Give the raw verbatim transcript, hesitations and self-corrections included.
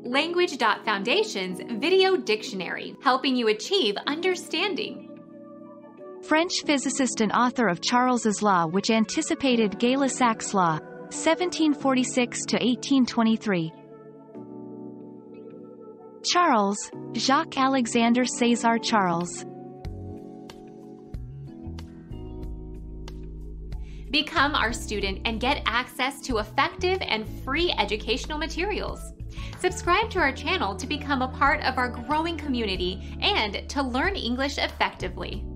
Language.Foundation's Video Dictionary, helping you achieve understanding. French physicist and author of Charles's Law, which anticipated Gay-Lussac's Law, seventeen forty-six to eighteen twenty-three. Charles, Jacques Alexander César Charles. Become our student and get access to effective and free educational materials. Subscribe to our channel to become a part of our growing community and to learn English effectively.